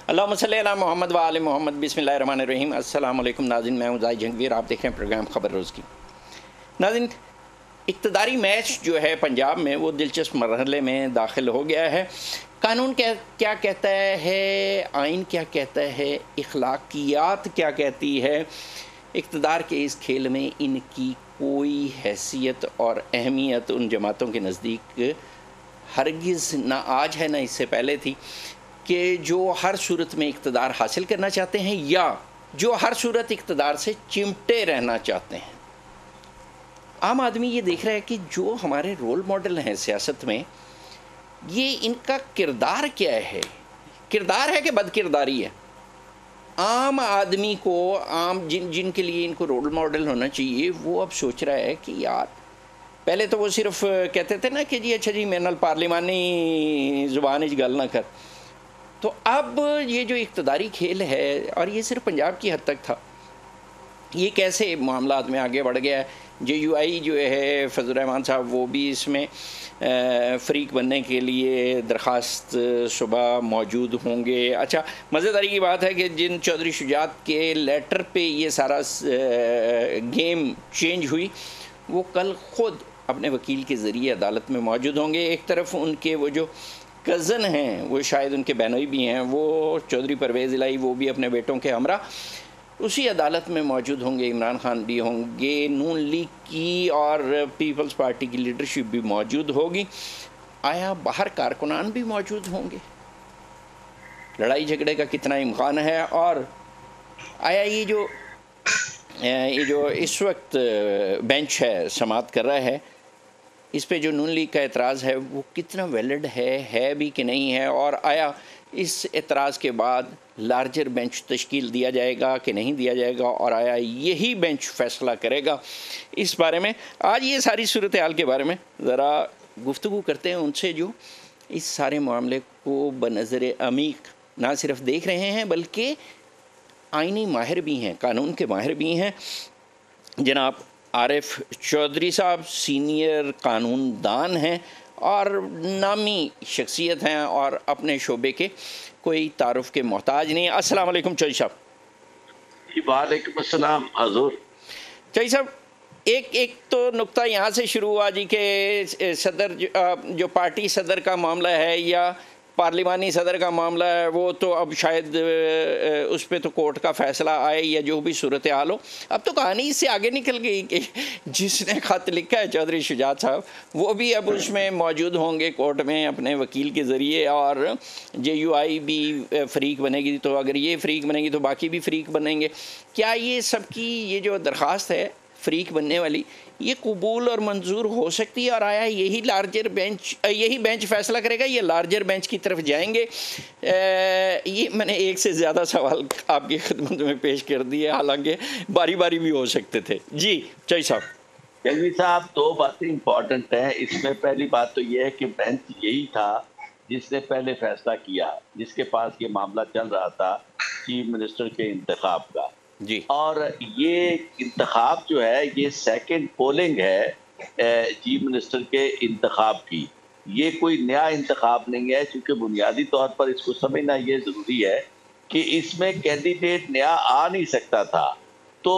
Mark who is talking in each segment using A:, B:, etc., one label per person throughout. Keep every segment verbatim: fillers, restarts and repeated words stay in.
A: अल्लाहुम्मा सल्ली अला मोहम्मद व आले मोहम्मद बिस्मिल्लाहिर्रहमानिर्रहीम। अस्सलाम वालेकुम नाज़रीन, मैं हूं ज़ाहिद जंगवीर, आप देख रहे हैं प्रोग्राम खबर रोज़ की। नाज़रीन, इक़्तिदारी मैच जो है पंजाब में वो दिलचस्प मरहले में दाखिल हो गया है। कानून क्या क्या कहता है, आइन क्या कहता है, इखलाकियात क्या कहती है, इक़्तिदार के इस खेल में इनकी कोई हैसियत और अहमियत उन जमातों के नज़दीक हरगिज़ ना आज है ना इससे पहले थी कि जो हर सूरत में इक़्तिदार हासिल करना चाहते हैं या जो हर सूरत इक़्तिदार से चिमटे रहना चाहते हैं। आम आदमी ये देख रहा है कि जो हमारे रोल मॉडल हैं सियासत में, ये इनका किरदार क्या है, किरदार है कि बदकिरदारी है। आम आदमी को, आम जिन जिनके लिए इनको रोल मॉडल होना चाहिए, वो अब सोच रहा है कि यार पहले तो वो सिर्फ कहते थे ना कि जी अच्छा जी मेरे नाल पार्लिमानी ज़ुबान च गल ना कर, तो अब ये जो इक़्तिदारी खेल है, और ये सिर्फ पंजाब की हद तक था, ये कैसे मामलात में आगे बढ़ गया है। जे यू आई जो है फजल रहमान साहब, वो भी इसमें फ़रीक बनने के लिए दरख्वास्त सुबह मौजूद होंगे। अच्छा, मज़ेदारी की बात है कि जिन चौधरी शुजात के लेटर पे ये सारा गेम चेंज हुई, वो कल ख़ुद अपने वकील के ज़रिए अदालत में मौजूद होंगे। एक तरफ उनके वो जो कज़न हैं, वो शायद उनके बहनोई भी हैं, वो चौधरी परवेज़ इलाही, वो भी अपने बेटों के हमरा उसी अदालत में मौजूद होंगे। इमरान खान भी होंगे, नून लीग की और पीपल्स पार्टी की लीडरशिप भी मौजूद होगी। आया बाहर कारकुनान भी मौजूद होंगे। लड़ाई झगड़े का कितना इम्कान है, और आया ये जो ये जो इस वक्त बेंच है समाअत कर रहा है, इस पे जो नून लीग का एतराज़ है वो कितना वैलिड है है भी कि नहीं है, और आया इस एतराज़ के बाद लार्जर बेंच तश्कील दिया जाएगा कि नहीं दिया जाएगा, और आया यही बेंच फ़ैसला करेगा। इस बारे में आज ये सारी सूरत हाल के बारे में ज़रा गुफ्तगू करते हैं उनसे जो इस सारे मामले को बनज़र अमीक ना सिर्फ देख रहे हैं बल्कि आइनी माहिर भी हैं, कानून के माहिर भी हैं। जनाब आरिफ चौधरी साहब सीनियर कानूनदान हैं और नामी शख्सियत हैं और अपने शोबे के कोई तारुफ के मोहताज नहीं। अस्सलाम वालेकुम चौधरी साहब।
B: जी वालेकुम अस्सलाम हजूर।
A: चौधरी साहब, एक एक तो नुक्ता यहाँ से शुरू हुआ जी के सदर जो, जो पार्टी सदर का मामला है या पार्लिमानी सदर का मामला है, वो तो अब शायद उस पर तो कोर्ट का फ़ैसला आए या जो भी सूरत हाल हो। अब तो कहानी इससे आगे निकल गई कि जिसने ख़त लिखा है चौधरी शुजात साहब, वो भी अब उसमें मौजूद होंगे कोर्ट में अपने वकील के ज़रिए, और जे यू आई भी फ़रीक बनेगी, तो अगर ये फ़रीक बनेगी तो बाकी भी फ़रीक बनेंगे। क्या ये सबकी ये जो दरख्वास्त है फ़रीक बनने वाली, ये कबूल और मंजूर हो सकती है, और आया यही लार्जर बेंच यही बेंच फ़ैसला करेगा, ये लार्जर बेंच की तरफ जाएंगे? ये मैंने एक से ज़्यादा सवाल आपकी खिदमत में पेश कर दिए, हालांकि बारी बारी भी हो सकते थे। जी चौधरी साहब।
B: जंगवी साहब, दो बातें इम्पॉर्टेंट हैं इसमें। पहली बात तो ये है कि बेंच यही था जिसने पहले फैसला किया, जिसके पास ये मामला चल रहा था चीफ मिनिस्टर के इंतखाब का
A: जी।
B: और ये इंतखाब जो है ये सेकंड पोलिंग है चीफ मिनिस्टर के इंतखाब की। ये कोई नया इंतखाब नहीं है, क्योंकि बुनियादी तौर पर इसको समझना ये ज़रूरी है कि इसमें कैंडिडेट नया आ नहीं सकता था, तो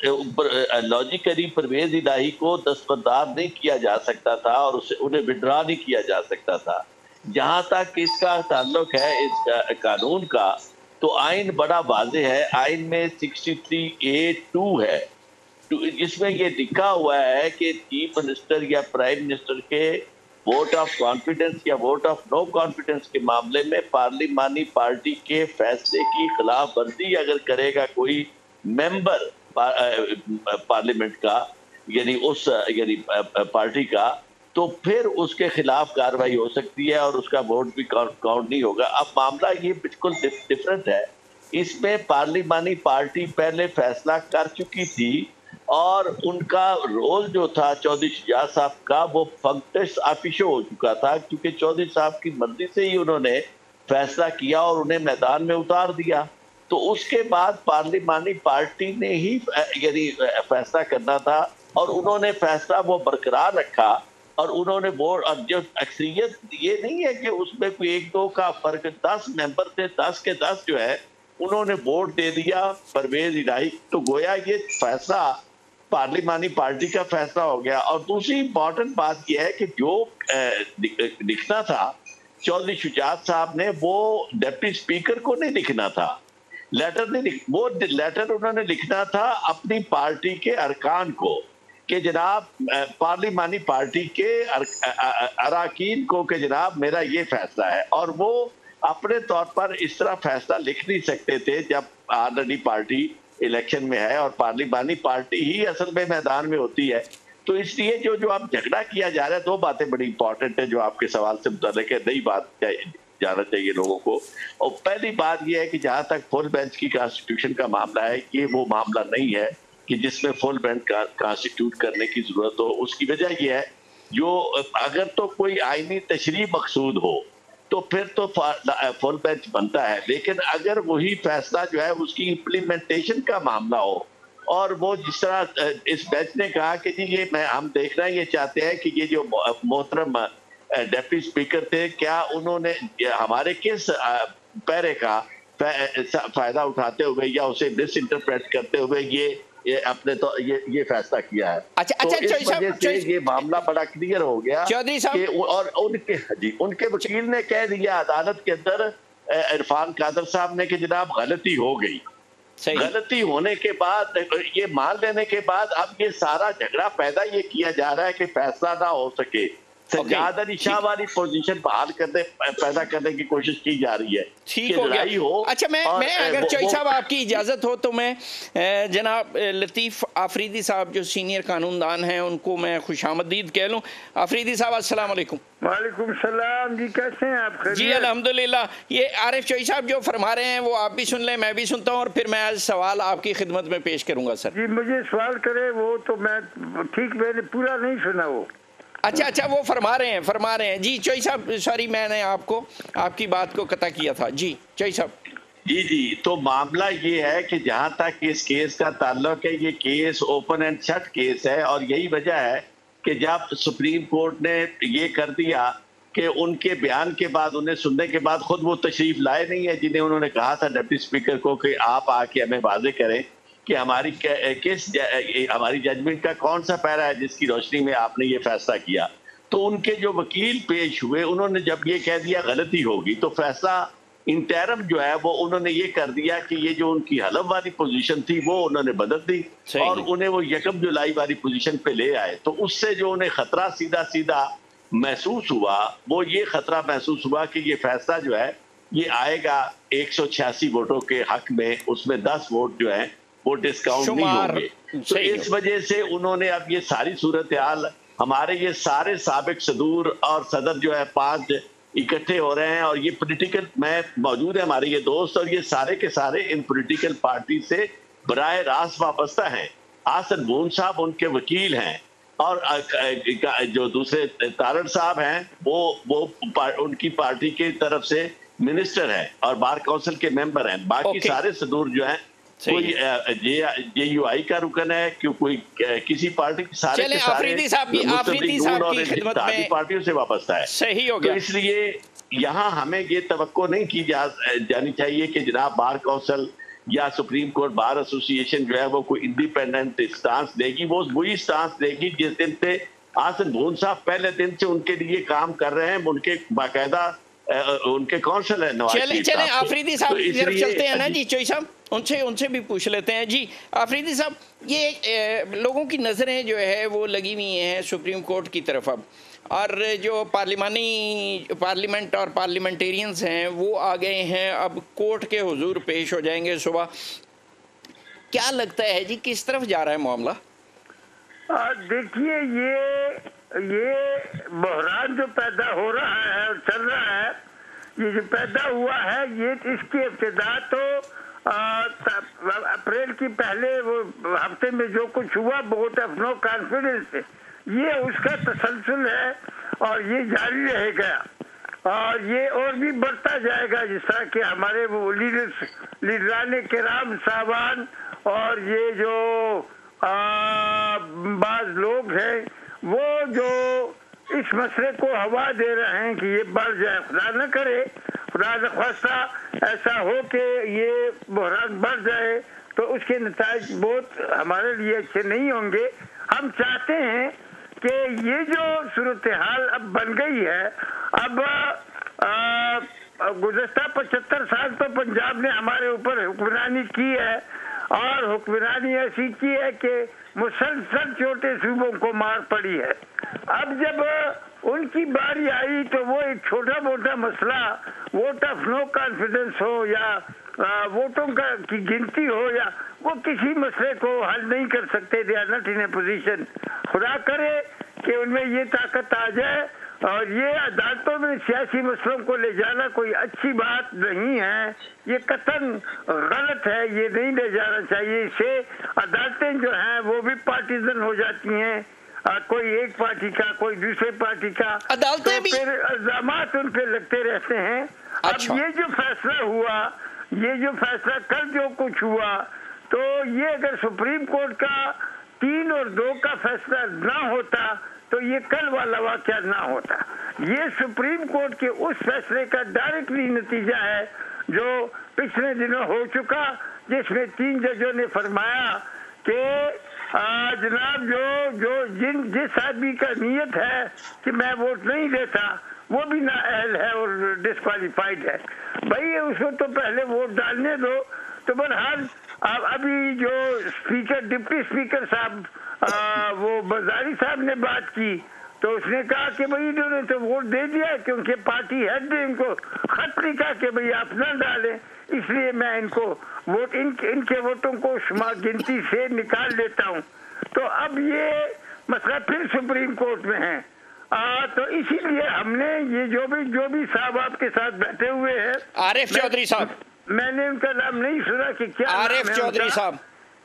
B: लॉजिकली परवेज़ इलाही को दस्तबरदार नहीं किया जा सकता था और उसे उन्हें विड्रा नहीं किया जा सकता था। जहाँ तक इसका ताल्लुक है इस कानून का, तो आइन बड़ा वाज़ेह है। आइन में सिक्सटी थ्री ए टू है, जिसमें ये लिखा हुआ है कि चीफ मिनिस्टर या प्राइम मिनिस्टर के वोट ऑफ कॉन्फिडेंस या वोट ऑफ नो कॉन्फिडेंस के मामले में पार्लिमानी पार्टी के फैसले की खिलाफ वर्जी अगर करेगा कोई मेंबर पार्लियामेंट का, यानी उस यानी पार्टी का, तो फिर उसके खिलाफ कार्रवाई हो सकती है और उसका वोट भी काउंट नहीं होगा। अब मामला ये बिल्कुल डिफरेंट है। इसमें पार्लिमानी पार्टी पहले फैसला कर चुकी थी और उनका रोल जो था चौधरी शुजात साहब का, वो फंक्टिस ऑफिशियो हो चुका था, क्योंकि चौधरी साहब की मर्जी से ही उन्होंने फैसला किया और उन्हें मैदान में उतार दिया। तो उसके बाद पार्लिमानी पार्टी ने ही यानी फैसला करना था और उन्होंने फैसला वो बरकरार रखा और उन्होंने वोट, और जो अक्सरियत ये नहीं है कि उसमें कोई एक दो का फर्क, दस मेंबर थे, दस के दस जो है उन्होंने वोट दे दिया परवेज इलाही, तो गोया ये फैसला पार्लिमानी पार्टी का फैसला हो गया। और दूसरी इंपॉर्टेंट बात यह है कि जो लिखना था चौधरी शुजात साहब ने, वो डिप्टी स्पीकर को नहीं लिखना था, लेटर नहीं, वो लेटर उन्होंने लिखना था अपनी पार्टी के अरकान को, कि जनाब पार्लिमानी पार्टी के अरकान को कि जनाब मेरा ये फैसला है। और वो अपने तौर पर इस तरह फैसला लिख नहीं सकते थे जब ऑलरेडी पार्टी इलेक्शन में है और पार्लिमानी पार्टी ही असल में मैदान में होती है। तो इसलिए जो जो आप झगड़ा किया जा रहा है, दो बातें बड़ी इंपॉर्टेंट है जो आपके सवाल से मुताल्लिक है, नई बात जाना चाहिए लोगों को। और पहली बात यह है कि जहां तक फुल बेंच की कॉन्स्टिट्यूशन का मामला है, ये वो मामला नहीं है कि जिसमें फुल बेंच कॉन्स्टिट्यूट करने की जरूरत हो। उसकी वजह यह है, जो अगर तो कोई आईनी तशरीह मकसूद हो तो फिर तो फुल बेंच बनता है, लेकिन अगर वही फैसला जो है उसकी इम्प्लीमेंटेशन का मामला हो, और वो जिस तरह इस बेंच ने कहा कि जी ये मैं हम देखना ये चाहते हैं कि ये जो मोहतरम डिप्टी स्पीकर थे, क्या उन्होंने हमारे किस पैरे का फायदा उठाते हुए या उसे मिस इंटरप्रेट करते हुए ये ये अपने तो ये ये फैसला किया है।
A: अच्छा
B: तो
A: अच्छा
B: इस वजह से ये मामला बड़ा क्लियर हो गया
A: चौधरी साहब।
B: और उनके जी उनके वकील ने कह दिया अदालत के अंदर, इरफान कादर साहब ने, कि जनाब गलती हो गई। गलती होने के बाद, ये मान लेने के बाद अब ये सारा झगड़ा पैदा ये किया जा रहा है कि फैसला ना हो सके, सज्जाद अली शाह वाली पोजीशन बहाल करने पैदा करने की कोशिश की जा रही है।
A: ठीक हो गया हो। अच्छा मैं मैं अगर चौधरी साहब आपकी इजाजत हो तो मैं जनाब लतीफ़ आफरीदी साहब जो सीनियर कानूनदान हैं उनको मैं खुशामदीद कह लूँ। आफरीदी साहब अस्सलाम वालेकुम।
C: वालेकुम सलाम जी, कैसे हैं आप?
A: जी अल्हम्दुलिल्लाह। ये आरिफ चौधरी साहब जो फरमा रहे हैं वो आप भी सुन लें, मैं भी सुनता हूँ, और फिर मैं आज सवाल आपकी खिदमत में पेश करूंगा। सर
C: जी मुझे सवाल करे वो तो मैं ठीक, मैंने पूरा नहीं सुना वो।
A: अच्छा अच्छा वो फरमा रहे हैं फरमा रहे हैं जी चौधरी साहब, सॉरी मैंने आपको आपकी बात को कता किया था। जी चौधरी साहब।
B: जी जी तो मामला ये है कि जहां तक इस केस का ताल्लुक है, ये case open and shut case है, और यही वजह है कि जब सुप्रीम कोर्ट ने ये कर दिया कि उनके बयान के बाद, उन्हें सुनने के बाद खुद वो तशरीफ लाए नहीं है जिन्हें उन्होंने कहा था डिप्टी स्पीकर को कि आप आके हमें वाज़ेह करें कि हमारी किस हमारी जजमेंट का कौन सा पैरा है जिसकी रोशनी में आपने ये फैसला किया। तो उनके जो वकील पेश हुए, उन्होंने जब ये कह दिया गलती होगी, तो फैसला इंटरम जो है वो उन्होंने ये कर दिया कि ये जो उनकी हलफ वाली पोजीशन थी वो उन्होंने बदल दी और उन्हें वो यकम जुलाई वाली पोजीशन पे ले आए। तो उससे जो उन्हें खतरा सीधा सीधा महसूस हुआ, वो ये खतरा महसूस हुआ कि ये फैसला जो है ये आएगा एक सौ छियासी वोटों के हक में, उसमें दस वोट जो है वो डिस्काउंट नहीं होंगे। तो इस वजह से उन्होंने अब ये सारी सूरत हाल, हमारे ये सारे साबिक सदूर और सदर जो है पांच इकट्ठे हो रहे हैं, और ये पॉलिटिकल में मौजूद है हमारे ये दोस्त, और ये सारे के सारे इन पॉलिटिकल पार्टी से बराह रास्त वाबस्ता हैं। आसन बून साहब उनके वकील हैं, और जो दूसरे तारड़ साहब हैं वो वो उनकी पार्टी की तरफ से मिनिस्टर हैं और बार काउंसिल के मेंबर हैं। बाकी सारे सदूर जो हैं कोई जे यू आई का रुकन है, क्यों कोई किसी पार्टी के सारे के सारे
A: आफरीदी साहब की आफरीदी साहब की खिदमत में
B: पार्टियों से वाबस्ता है।
A: सही हो गया।
B: तो इसलिए यहाँ हमें ये तवक्को नहीं की जा जानी चाहिए कि जनाब बार काउंसिल या सुप्रीम कोर्ट बार एसोसिएशन जो है वो कोई इंडिपेंडेंट स्टांस देगी। वो वही स्टांस देगी जिस दिन पे आसन भून साहब पहले दिन से उनके लिए काम कर रहे हैं, उनके बाकायदा उनके काउंसिल है।
A: चले चले आफरीदी साहब की तरफ चलते हैं ना जी चौधरी साहब, उनसे उनसे भी पूछ लेते हैं। जी आफरीदी साहब, ये ए, लोगों की नज़रें जो है वो लगी हुई हैं सुप्रीम कोर्ट की तरफ अब, और जो पार्लिमानी पार्लियामेंट और पार्लियामेंटेरियंस हैं वो आ गए हैं, अब कोर्ट के हुजूर पेश हो जाएंगे सुबह। क्या लगता है जी किस तरफ जा रहा है मामला?
C: देखिए ये ये बहरान जो पैदा हो रहा है और चल रहा है, ये जो पैदा हुआ है, ये इसकी इब्तिदा तो अप्रैल की पहले वो हफ्ते में जो कुछ हुआ, वोट ऑफ नो कॉन्फिडेंस, ये उसका तसलसल है और ये जारी रहेगा और ये और भी बढ़ता जाएगा। जिस तरह के हमारे वो लीडर्स लीडरान किराम साहबान और ये जो आ, बाज लोग हैं वो जो इस मसले को हवा दे रहे हैं कि ये बढ़ जाए। खुदा न करे, खुदा न ख्वास्ता ऐसा हो कि ये बहरान बढ़ जाए तो उसके नताज बहुत हमारे लिए अच्छे नहीं होंगे। हम चाहते हैं कि ये जो सूरत हाल अब बन गई है, अब गुज़श्ता पचहत्तर साल तो पंजाब ने हमारे ऊपर हुक्मरानी की है और हुक्मरानी ऐसी की है कि मुसलसल छोटे सूबों को मार पड़ी है। अब जब उनकी बारी आई तो वो एक छोटा मोटा मसला, वोट ऑफ नो कॉन्फिडेंस हो या आ, वोटों का की गिनती हो, या वो किसी मसले को हल नहीं कर सकते। They are not in a position. खुदा करे कि उनमें ये ताकत आ जाए। और ये अदालतों में सियासी मसलों को ले जाना कोई अच्छी बात नहीं है, ये कतन गलत है, ये नहीं ले जाना चाहिए। इससे अदालतें जो हैं वो भी पार्टीजन हो जाती हैं, आ, कोई एक पार्टी का कोई दूसरे पार्टी का,
A: अदालतें
C: तो
A: भी
C: फिर इल्जामात उन पे लगते रहते हैं।
A: अच्छा।
C: अब ये जो फैसला हुआ, ये जो फैसला कल जो कुछ हुआ, तो ये अगर सुप्रीम कोर्ट का तीन और दो का फैसला ना होता तो ये कल वाला वाक़या ना होता। ये सुप्रीम कोर्ट के उस फैसले का डायरेक्टली नतीजा है जो पिछले दिनों हो चुका, जिसमें तीन जजों ने फरमाया कि जनाब जो जो जिन जिस आदमी का नियत है कि मैं वोट नहीं देता वो भी नाअहल है और डिस्क्वालीफाइड है। भाई उसको तो पहले वोट डालने दो। तो बहरहाल अब अभी जो स्पीकर डिप्टी स्पीकर साहब आ, वो बजारी साहब ने बात की तो उसने कहा कि भाई इन्होंने तो वोट दे दिया क्योंकि पार्टी हेड ने इनको खत लिखा कि भाई आप ना डालें, इसलिए मैं इनको वोट इन, इनके वोटों को शुमार गिनती से निकाल लेता हूं। तो अब ये मसला फिर सुप्रीम कोर्ट में है। आ, तो इसीलिए हमने ये जो भी जो भी साहब आपके साथ बैठे हुए हैं,
A: आरिफ चौधरी साहब,
C: मैंने उनका नाम नहीं सुना कि क्या
A: आरिफ चौधरी साहब,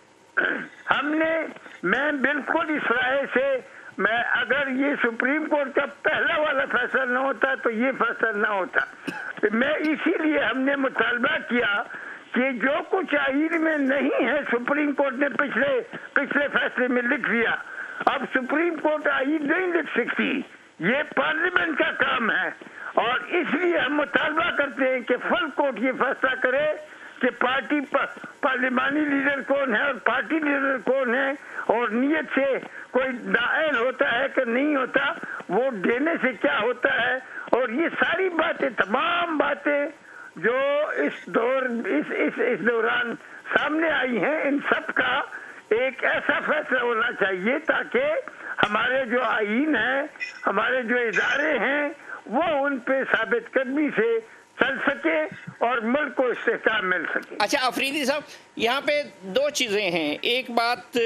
C: हमने मैं बिल्कुल इस राय से, मैं अगर ये सुप्रीम कोर्ट का पहला वाला फैसला न होता तो ये फैसला न होता। तो मैं इसीलिए हमने मुतालबा किया कि जो कुछ आईन में नहीं है सुप्रीम कोर्ट ने पिछले पिछले फैसले में लिख दिया। अब सुप्रीम कोर्ट आईन नहीं लिख सकती, ये पार्लियामेंट का काम है। और इसलिए हम मुतालबा करते हैं कि फुल कोर्ट ये फैसला करे कि पार्टी पार्लिमानी लीडर कौन है और पार्टी लीडर कौन है, और नियत से कोई नाअहल होता है कि नहीं होता, वोट देने से क्या होता है। और ये सारी बातें, तमाम बातें जो इस दौर इस इस इस दौरान सामने आई हैं, इन सब का एक ऐसा फैसला होना चाहिए ताकि हमारे जो आईन है, हमारे जो इदारे हैं, वो उन पे साबित कदमी से चल सके और मुल्क को इस्तेहकाम मिल सके।
A: अच्छा अफरीदी साहब, यहाँ पे दो चीज़ें हैं। एक बात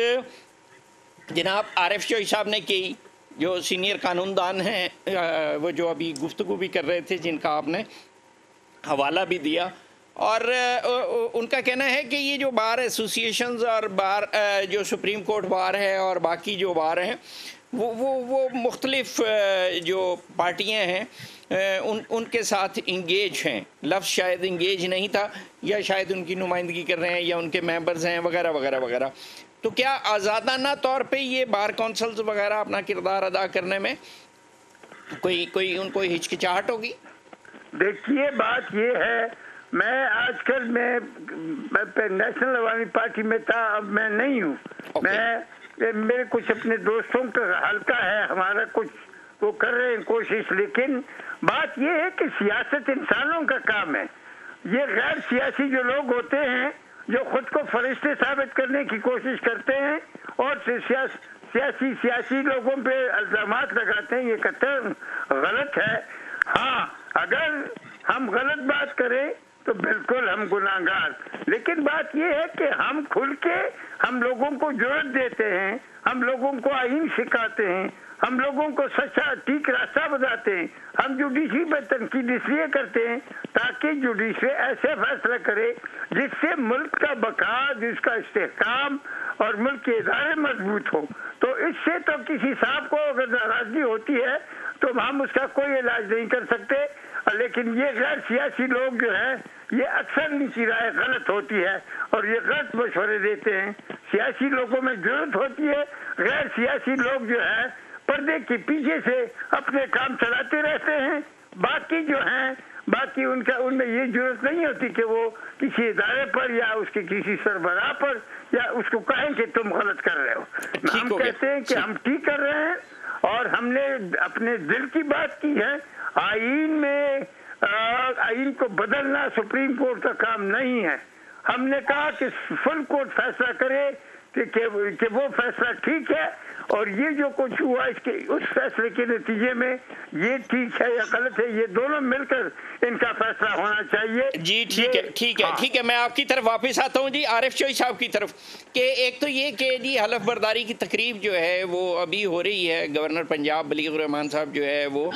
A: जनाब आरिफ चौधरी साहब ने की, जो सीनियर कानूनदान हैं, वो जो अभी गुफ्तगू भी कर रहे थे, जिनका आपने हवाला भी दिया, और उनका कहना है कि ये जो बार एसोसिएशंस और बार जो सुप्रीम कोर्ट बार है और बाकी जो बार हैं, वो वो वो मुख्तलिफ जो पार्टियां हैं उन उनके साथ इंगेज हैं। लफ्ज़ शायद इंगेज नहीं था, या शायद उनकी नुमाइंदगी कर रहे हैं या उनके मेंबर्स हैं वगैरह वगैरह वगैरह। तो क्या आज़ादाना तौर पे ये बार कौंसल्स वगैरह अपना किरदार अदा करने में कोई कोई उनको हिचकिचाहट होगी?
C: देखिए बात ये है, मैं आजकल मैं, मैं नेशनल अवामी पार्टी में था, अब मैं नहीं हूँ। okay. मैं मेरे कुछ अपने दोस्तों का हल्का है, हमारा कुछ वो कर रहे हैं कोशिश, लेकिन बात ये है कि सियासत इंसानों का काम है। ये गैर सियासी जो लोग होते हैं जो खुद को फरिश्ते साबित करने की कोशिश करते हैं और सियास, सियासी सियासी लोगों पे इल्जामात लगाते हैं, ये कतई गलत है। हाँ, अगर हम गलत बात करें तो बिल्कुल हम गुनाहगार, लेकिन बात यह है कि हम खुल के हम लोगों को जुर्रत देते हैं, हम लोगों को आईन सिखाते हैं, हम लोगों को सच्चा ठीक रास्ता बताते हैं। हम जुडिशरी पर तनकीद इसलिए करते हैं ताकि जुडिशरी ऐसे फैसला करे जिससे मुल्क का बका, जिसका इस्तेहकाम और मुल्क के इदारे मजबूत हो। तो इससे तो किसी साहब को अगर नाराजगी होती है तो हम उसका कोई इलाज नहीं कर सकते, लेकिन ये गैर सियासी लोग जो हैं ये अक्सर इनकी राय गलत होती है और ये गलत मशवरे देते हैं। सियासी लोगों में जरूरत होती है, गैर सियासी लोग जो है पर्दे के पीछे से अपने काम चलाते रहते हैं। बाकी जो हैं, बाकी उनका उनमें ये जरूरत नहीं होती कि वो किसी इदारे पर या उसके किसी सरबराह पर या उसको कहें कि तुम गलत कर रहे हो। हम कहते हैं कि हम ठीक कर रहे हैं और हमने अपने दिल की बात की है। आईन में आईन को बदलना सुप्रीम कोर्ट का काम नहीं है। हमने कहा कि फुल कोर्ट फैसला करे कि, कि, कि वो फैसला ठीक है और ये जो कुछ हुआ इसके उस फैसले के नतीजे में ये ठीक है या गलत है, ये दोनों मिलकर इनका फैसला होना चाहिए।
A: जी ठीक है ठीक है
C: हाँ।
A: ठीक है मैं आपकी तरफ वापस आता हूँ जी, आरिफ चोई साहब की तरफ। कि एक तो ये कि जी हलफ बर्दारी की तकरीब जो है वो अभी हो रही है। गवर्नर पंजाब बलीग रहमान साहब जो है वो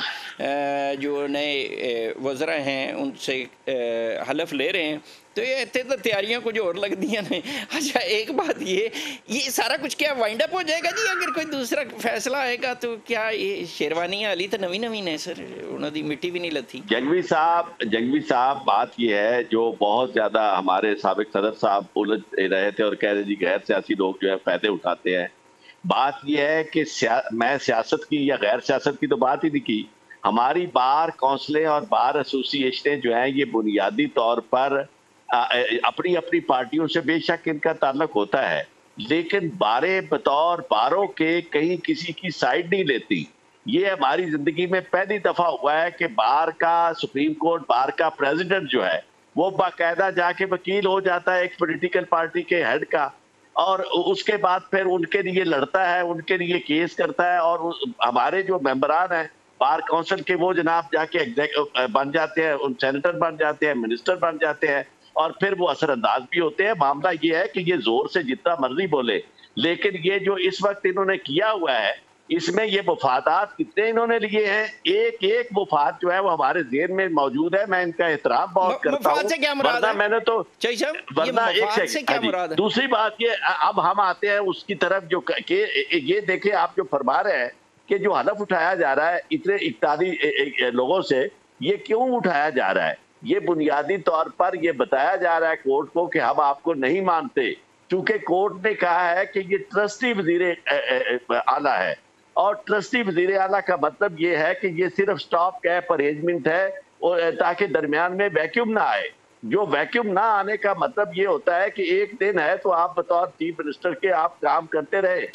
A: जो नए वज़रा हैं उनसे हलफ ले रहे हैं, तो ये इतने तो तैयारियां कुछ और लग दी ने। अच्छा एक बात ये ये सारा कुछ क्या वाइंड अप हो जाएगा जी अगर कोई दूसरा फैसला आएगा तो? क्या ये शेरवानियां अली तो नवी नवी ने सर, उन्होंने मिट्टी भी नहीं लथी।
B: जंगवी साहब जंगवी साहब बात ये है जो बहुत ज्यादा हमारे साबिक सदर साहब उलझ रहे थे और कह रहे जी गैर सियासी लोग जो है फायदे उठाते हैं। बात यह है कि सिया, मैं सियासत की या गैर सियासत की तो बात ही नहीं की। हमारी बार काउंसिलें और बार एसोसिएशनें जो हैं ये बुनियादी तौर पर अपनी अपनी पार्टियों से बेशक इनका ताल्लुक होता है, लेकिन बारे बतौर बारों के कहीं किसी की साइड नहीं लेती। ये हमारी जिंदगी में पहली दफा हुआ है कि बार का सुप्रीम कोर्ट बार का प्रेसिडेंट जो है वो बाकायदा जाके वकील हो जाता है एक पॉलिटिकल पार्टी के हेड का, और उसके बाद फिर उनके लिए लड़ता है, उनके लिए केस करता है। और हमारे जो मेंबरान हैं बार काउंसिल के वो जनाब जाके एग्जेक्टिव बन जाते हैं, उन सेनेटर बन जाते हैं, मिनिस्टर बन जाते हैं और फिर वो असरअंदाज भी होते हैं। मामला ये है कि ये जोर से जितना मर्जी बोले, लेकिन ये जो इस वक्त इन्होंने किया हुआ है इसमें ये मुफादात कितने इन्होंने लिए हैं, एक एक मुफाद जो है वो हमारे जेहन में मौजूद है। मैं इनका एहतराम बहुत करता हूँ, वरना मैंने तो वरना एक सेकंड दूसरी बात ये अब हम आते हैं उसकी तरफ जो कि ये देखे आप जो फरमा रहे हैं कि जो हलफ उठाया जा रहा है इतने इकतालीस लोगों से, ये क्यों उठाया जा रहा है? ये बुनियादी तौर पर ये बताया जा रहा है कोर्ट को कि हम आपको नहीं मानते, क्योंकि कोर्ट ने कहा है कि ये ट्रस्टी वजीर आला है और ट्रस्टी वजीर आला का मतलब ये है कि ये सिर्फ स्टॉप कैप अरेंजमेंट है और ताकि दरमियान में वैक्यूम ना आए। जो वैक्यूम ना आने का मतलब ये होता है कि एक दिन है तो आप बतौर चीफ मिनिस्टर के आप काम करते रहे।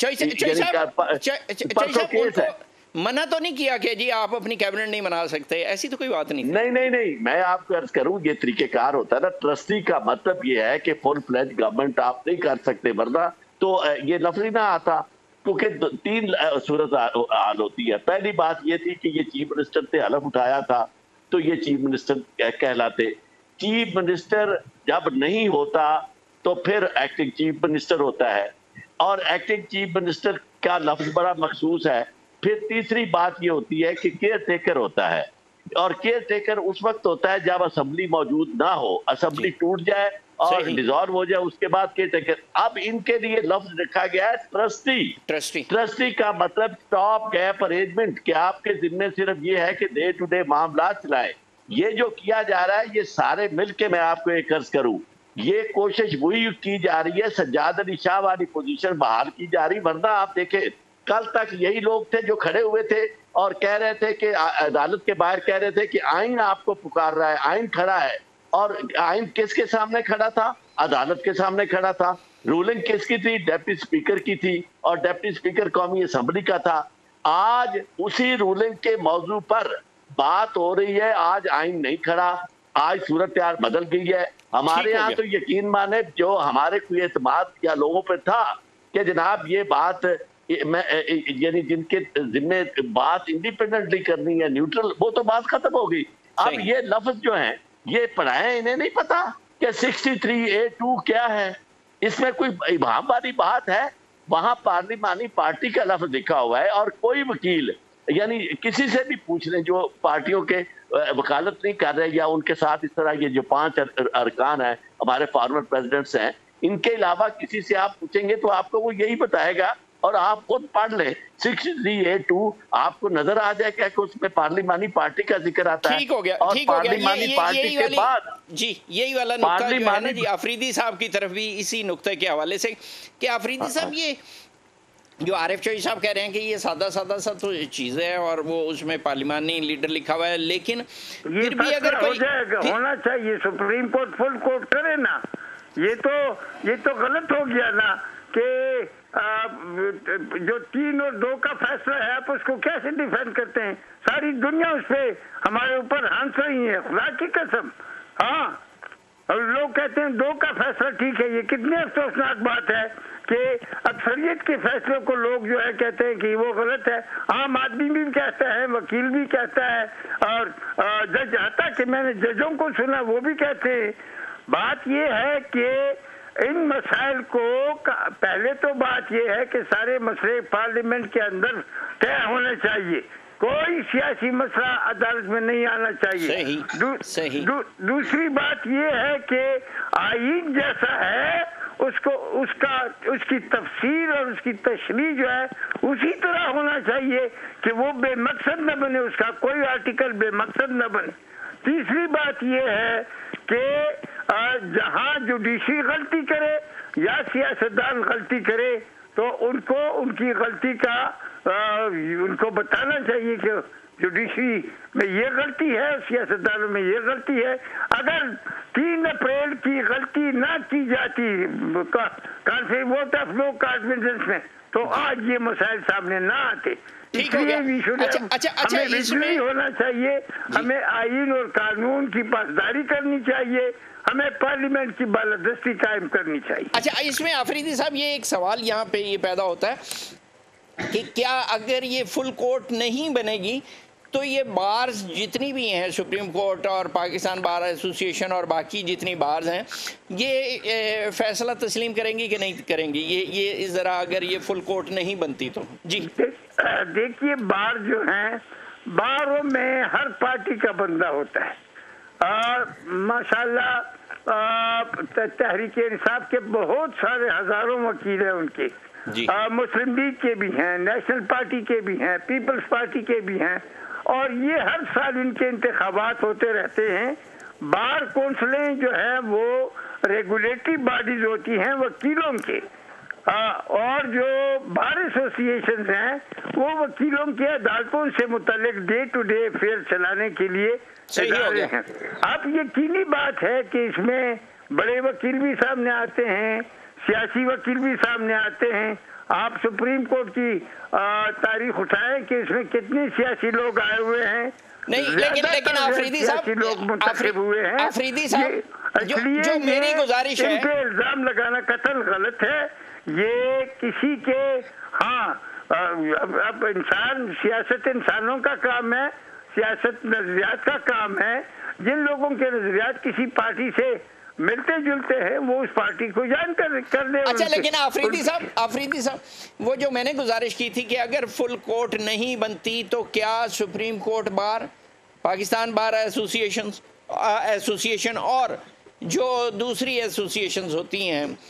B: परसों केस है,
A: मना तो नहीं किया कि जी आप अपनी कैबिनेट नहीं बना सकते, ऐसी तो कोई बात नहीं।
B: नहीं नहीं नहीं मैं आपको अर्ज करूं ये तरीकेकार होता है ना। ट्रस्टी का मतलब ये है कि फुल फ्लेज गवर्नमेंट आप नहीं कर सकते, वरना तो ये लफ्ज ना आता, क्योंकि तीन सूरत हाल होती है। पहली बात ये थी कि ये चीफ मिनिस्टर से हलफ उठाया था तो ये चीफ मिनिस्टर कहलाते। चीफ मिनिस्टर जब नहीं होता तो फिर एक्टिंग चीफ मिनिस्टर होता है और एक्टिंग चीफ मिनिस्टर का लफ्ज बड़ा मखसूस है। फिर तीसरी बात ये होती है कि केयर टेकर होता है और केयर टेकर उस वक्त होता है जब असेंबली मौजूद ना हो, असेंबली टूट जाए और डिसॉल्व हो जाए, उसके बाद केयर टेकर। अब इनके लिए लफ्ज रखा गया है ट्रस्टी। ट्रस्टी ट्रस्टी का मतलब स्टॉप गैप अरेंजमेंट, कि आपके जिम्मे सिर्फ ये है कि डे टू डे मामला चलाए। ये जो किया जा रहा है ये सारे मिलके मैं आपको एक अर्ज करूं, ये कोशिश वही की जा रही है सज्जाद अली शाह वाली पोजीशन बहाल की जा रही। वरना आप देखें कल तक यही लोग थे जो खड़े हुए थे और कह रहे थे कि अदालत के बाहर कह रहे थे कि आइन आपको पुकार रहा है, आइन खड़ा है। और आइन किसके सामने खड़ा था? अदालत के सामने खड़ा था। रूलिंग किसकी थी? डिप्टी स्पीकर की थी और डिप्टी स्पीकर कौमी असेंबली का था। आज उसी रूलिंग के मौजू पर बात हो रही है, आज आइन नहीं खड़ा, आज सूरत यार बदल गई है। हमारे यहाँ तो यकीन माने जो हमारे कोई एतमाद या लोगों पर था कि जनाब ये बात यानी जिनके जिम्मे बात इंडिपेंडेंटली करनी है, न्यूट्रल, वो तो बात खत्म हो गई। अब ये लफ्ज जो है ये पढ़ाए, इन्हें नहीं पता कि सिक्सटी थ्री ए टू क्या है, इसमें कोई इबाम वाली बात है? वहां पार्लिमानी पार्टी का लफ्ज लिखा हुआ है और कोई वकील यानी किसी से भी पूछ लें जो पार्टियों के वकालत नहीं कर रहे या उनके साथ इस तरह ये जो पांच अरकान है हमारे फॉर्मर प्रेसिडेंट्स हैं, इनके अलावा किसी से आप पूछेंगे तो आपको वो यही बताएगा। और आप खुद पढ़ लें सिक्सटी थ्री ए टू, आपको नजर आ जाएगा कि उसमें पार्लिमानी पार्टी का जिक्र आता है।
A: ठीक हो गया,
B: और
A: ठीक हो गया।
B: पार्लिमानी पार्टी के बाद
A: जी यही वाला नुक्ता जो है ना जी, अफरीदी साहब की तरफ भी इसी नुक्ते के हवाले से कि अफरीदी साहब ये जो आरिफ चौधरी साहब कह रहे हैं कि ये सादा सादा सा तो चीज़ है और वो उसमें पार्लिमानी लीडर लिखा हुआ है, लेकिन
C: ये
A: फिर भी अगर
C: हो
A: कोई
C: जाएगा, होना चाहिए, सुप्रीम कोर्ट फुल कोर्ट करे ना। ये तो ये तो गलत हो गया ना कि जो तीन और दो का फैसला है आप उसको कैसे डिफेंड करते हैं? सारी दुनिया उस पे हमारे ऊपर हंस रही है, खुदा की कसम। हाँ, और लोग कहते हैं दो का फैसला ठीक है। ये कितनी अफसोसनाक बात है कि अक्सरियत के फैसलों को लोग जो है कहते हैं कि वो गलत है। आम आदमी भी कहता है, वकील भी कहता है, और जज आता कि मैंने जजों को सुना वो भी कहते हैं। बात ये है कि इन मसाइल को पहले तो बात ये है कि सारे मसले पार्लियामेंट के अंदर तय होने चाहिए, कोई सियासी मसला अदालत में नहीं आना चाहिए।
A: सही,
C: दू,
A: सही।
C: दू, दूसरी बात ये है कि आईन जैसा है उसको उसका उसकी तफसीर और उसकी तशरीह जो है उसी तरह होना चाहिए कि वो बेमकसद न बने, उसका कोई आर्टिकल बेमकसद न बने। तीसरी बात ये है कि जहां जुडिशरी गलती करे या सियासतदान गलती करे तो उनको उनकी गलती का आ, उनको बताना चाहिए कि जुडिशरी में ये गलती है, सियासतदानों में ये गलती है। अगर तीन अप्रैल की गलती ना की जाती वोट ऑफ नो कॉन्फिडेंस में तो आज ये मसाइल सामने ना आते। इसलिए
A: अच्छा, अच्छा, अच्छा,
C: हमें विजयी होना चाहिए, हमें आईन और कानून की पासदारी करनी चाहिए, हमें पार्लियामेंट की बालादस्ती कायम करनी चाहिए।
A: अच्छा, इसमें आफरीदी साहब ये एक सवाल यहाँ पे ये पैदा होता है कि क्या अगर ये फुल कोर्ट नहीं बनेगी तो ये बार्स जितनी भी हैं, सुप्रीम कोर्ट और पाकिस्तान बार एसोसिएशन और बाकी जितनी बार्स हैं, ये ए, फैसला तस्लीम करेंगी कि नहीं करेंगी? ये ये ज़रा अगर ये फुल कोर्ट नहीं बनती तो जी
C: देखिए, बार जो हैं, बारों में हर पार्टी का बंदा होता है और माशाल्लाह तहरीक इंसाफ के बहुत सारे हजारों वकील हैं उनके, आ, मुस्लिम लीग के भी हैं, नेशनल पार्टी के भी हैं, पीपल्स पार्टी के भी हैं, और ये हर साल इनके इंतखाबात होते रहते हैं। बार कौंसलें जो है वो रेगुलेटरी बॉडीज होती हैं वकीलों के, आ, और जो बार एसोसिएशन हैं वो वकीलों के अदालतों से मुतालिक डे टू डे अफेयर चलाने के लिए इदारे हैं। अब यकीनी बात है कि इसमें बड़े वकील भी सामने आते हैं, सियासी वकील भी सामने आते हैं। आप सुप्रीम कोर्ट की तारीख उठाएं कि इसमें कितने सियासी लोग आए हुए हैं।
A: नहीं, लेकिन लेकिन आफरीदी साहब,
C: लोग मुंतखब हुए हैं।
A: आफरीदी साहब, जो, जो मेरी गुजारिश है,
C: इन पे इल्जाम लगाना कतल गलत है। ये किसी के हाँ अब, अब इंसान, सियासत इंसानों का काम है, सियासत नजरियात का काम है। जिन लोगों के नजरियात किसी पार्टी से मिलते जुलते हैं वो उस पार्टी को जान कर कर दे।
A: अच्छा, लेकिन आफरीदी साहब, आफरीदी साहब, वो जो मैंने गुजारिश की थी कि अगर फुल कोर्ट नहीं बनती तो क्या supreme court bar, Pakistan bar association association और जो दूसरी एसोसिएशंस होती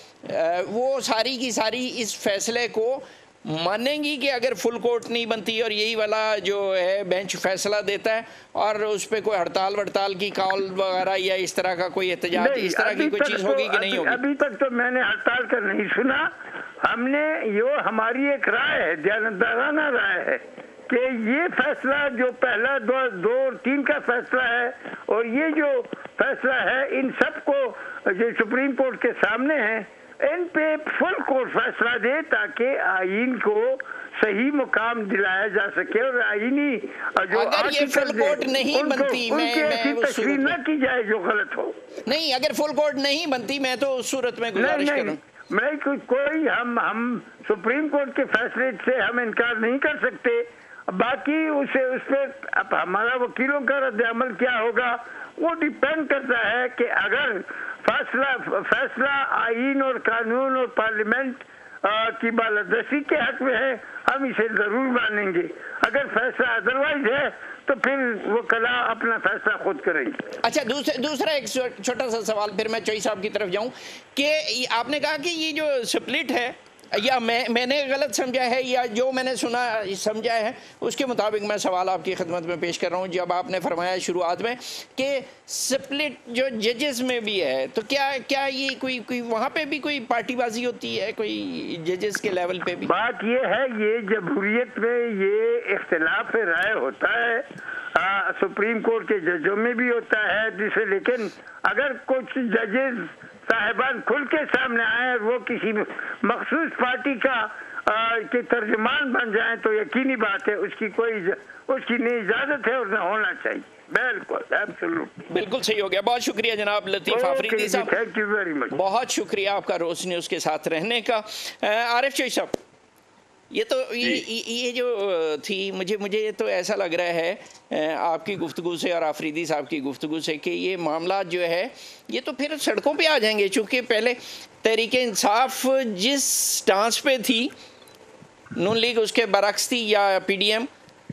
A: हैं वो सारी की सारी इस फैसले को मानेंगी कि अगर फुल कोर्ट नहीं बनती और यही वाला जो है बेंच फैसला देता है और उस पर कोई हड़ताल वड़ताल की कॉल वगैरह या इस तरह का कोई एहतजाज, इस तरह की कोई चीज़ होगी कि नहीं होगी?
C: अभी तक तो मैंने हड़ताल का नहीं सुना। हमने यो हमारी एक राय है, दयानतदाराना राय है कि ये फैसला जो पहला दो दो और तीन का फैसला है और ये जो फैसला है, इन सबको जो सुप्रीम कोर्ट के सामने है, इन पे फुल कोर्ट फैसला दे ताकि आईन को सही मुकाम दिलाया जा सके और आईनी जो
A: अगर ये फुल कोर्ट नहीं बनती, मैं मैं उस
C: तस्वीर न की जाए जो गलत हो।
A: नहीं, अगर फुल कोर्ट नहीं बनती मैं तो उस सूरत में गुजारिश करूं,
C: मैं कोई, कोई हम हम सुप्रीम कोर्ट के फैसले से हम इनकार नहीं कर सकते। बाकी उसे उस पर अब हमारा वकीलों का रद्द-ए-अमल क्या होगा वो डिपेंड करता है कि अगर फैसला फैसला आईन और कानून और पार्लियामेंट की बालादस्ती के हक में है, हम इसे जरूर मानेंगे। अगर फैसला अदरवाइज है तो फिर वो कला अपना फैसला खुद करेंगे।
A: अच्छा, दूसरा दूसरा एक छोटा सा सवाल फिर मैं चौधरी साहब की तरफ जाऊं कि आपने कहा कि ये जो स्प्लिट है या मैं मैंने गलत समझा है या जो मैंने सुना समझा है उसके मुताबिक मैं सवाल आपकी खिदमत में पेश कर रहा हूँ। जब आपने फरमाया शुरुआत में कि स्प्लिट जो जजेस में भी है, तो क्या क्या ये कोई कोई वहाँ पे भी कोई पार्टीबाजी होती है, कोई जजेस के लेवल पे भी?
C: बात ये है, ये जमहूरियत में ये इख्तिलाफ राय होता है, आ, सुप्रीम कोर्ट के जजों में भी होता है जिसे, लेकिन अगर कुछ जजेस साहिबान खुल के सामने आए और वो किसी मखसूस पार्टी का आ, के तर्जुमान बन जाए तो यकीनी बात है उसकी कोई उसकी नहीं इजाजत है और न होना चाहिए। बिल्कुल, एब्सोल्युटली,
A: बिल्कुल सही हो गया। बहुत शुक्रिया जनाब लतीफ आफरीदी साहब,
C: थैंक यू वेरी मच।
A: बहुत शुक्रिया आपका रोज न्यूज़ के साथ रहने का। आरिफ चोई साहब, ये तो ये ये जो थी, मुझे मुझे तो ऐसा लग रहा है आपकी गुफ्तगू से और आफरीदी साहब की गुफ्तगू से कि ये मामला जो है ये तो फिर सड़कों पे आ जाएंगे, चूँकि पहले तहरीक इंसाफ जिस स्टांस पे थी, नून लीग उसके बरक्स थी या पीडीएम,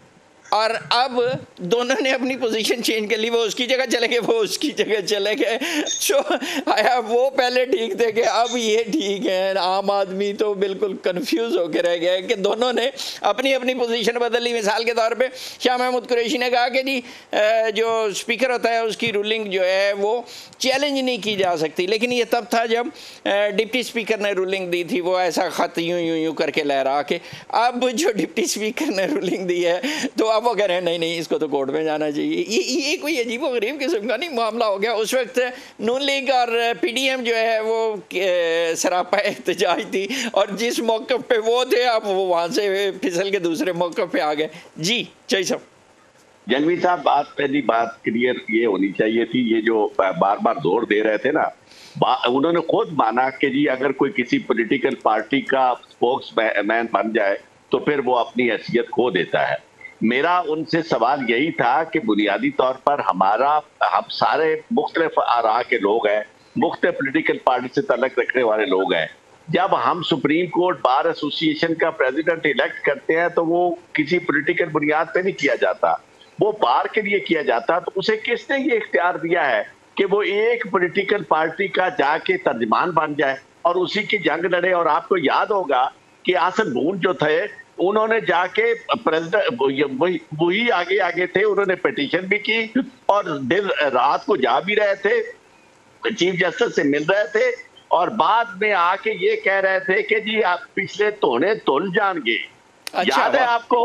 A: और अब दोनों ने अपनी पोजीशन चेंज कर ली, वो उसकी जगह चले गए, वो उसकी जगह चले गए। तो आया वो पहले ठीक थे कि अब ये ठीक है। आम आदमी तो बिल्कुल कंफ्यूज होकर रह गया कि दोनों ने अपनी अपनी पोजीशन बदल ली। मिसाल के तौर पे शाह महमूद कुरैशी ने कहा कि जी जो स्पीकर होता है उसकी रूलिंग जो है वो चैलेंज नहीं की जा सकती, लेकिन ये तब था जब डिप्टी स्पीकर ने रूलिंग दी थी, वो ऐसा ख़त यूँ यूँ यूँ करके लहरा के। अब जो डिप्टी स्पीकर ने रूलिंग दी है तो अब वो कह रहे हैं नहीं नहीं इसको तो कोर्ट में जाना चाहिए। ये ये कोई अजीब व गरीब किस्म का नहीं मामला हो गया। उस वक्त नून लीग और पीडीएम जो है वो सरापा एहतजाज थी, और जिस मौक़िफ़ पे वो थे अब वो वहाँ से फिसल के दूसरे मौक़िफ़ पे आ गए। जी चाहिए साहब।
B: जंगवी साहब, बात पहली बात क्लियर ये होनी चाहिए थी, ये जो बार बार जोर दे रहे थे ना, उन्होंने खुद माना कि जी अगर कोई किसी पॉलिटिकल पार्टी का स्पोक्स मैन बन जाए तो फिर वो अपनी हैसियत खो देता है। मेरा उनसे सवाल यही था कि बुनियादी तौर पर हमारा हम सारे मुख्तलिफ आरा के लोग हैं, मुख्तलिफ पॉलिटिकल पार्टी से तल्लुक़ रखने वाले लोग हैं। जब हम सुप्रीम कोर्ट बार एसोसिएशन का प्रेसिडेंट इलेक्ट करते हैं तो वो किसी पॉलिटिकल बुनियाद पे नहीं किया जाता, वो बार के लिए किया जाता। तो उसे किसने ये इख्तियार दिया है कि वो एक पॉलिटिकल पार्टी का जाके तर्जमान बन जाए और उसी की जंग लड़े? और आपको याद होगा कि आसन बून जो थे उन्होंने जाके प्रेसिडेंट वही वही आगे आगे थे, उन्होंने पिटीशन भी की और दिन रात को जा भी रहे थे, चीफ जस्टिस से मिल रहे थे, और बाद में आके ये कह रहे थे कि जी आप पिछले तोने तुल जाएंगे।
A: अच्छा,
B: याद है आपको?